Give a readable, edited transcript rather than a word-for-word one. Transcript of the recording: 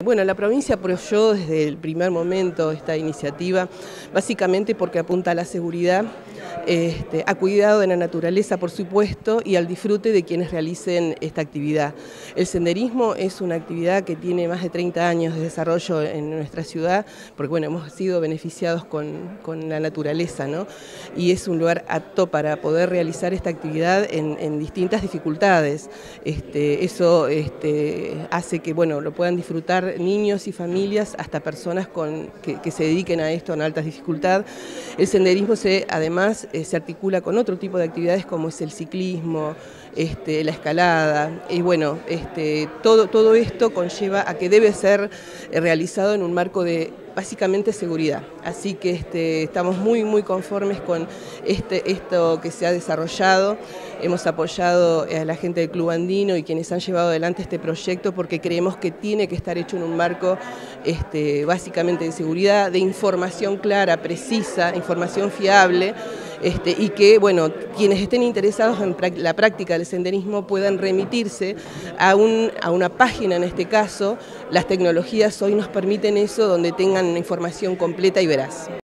Bueno, la provincia apoyó desde el primer momento esta iniciativa, básicamente porque apunta a la seguridad, a cuidado de la naturaleza, por supuesto, y al disfrute de quienes realicen esta actividad. El senderismo es una actividad que tiene más de 30 años de desarrollo en nuestra ciudad, porque bueno, hemos sido beneficiados con la naturaleza, ¿no? Y es un lugar apto para poder realizar esta actividad en distintas dificultades. Eso hace que bueno, lo puedan disfrutar niños y familias, hasta personas que se dediquen a esto en alta dificultad. El senderismo además se articula con otro tipo de actividades como es el ciclismo, la escalada, y bueno, todo esto conlleva a que debe ser realizado en un marco de básicamente seguridad. Así que estamos muy conformes con esto que se ha desarrollado. Hemos apoyado a la gente del Club Andino y quienes han llevado adelante este proyecto porque creemos que tiene que estar hecho en un marco básicamente de seguridad, de información clara, precisa, información fiable, y que bueno, quienes estén interesados en la práctica del senderismo puedan remitirse a una página, en este caso. Las tecnologías hoy nos permiten eso, donde tengan una información completa y veraz.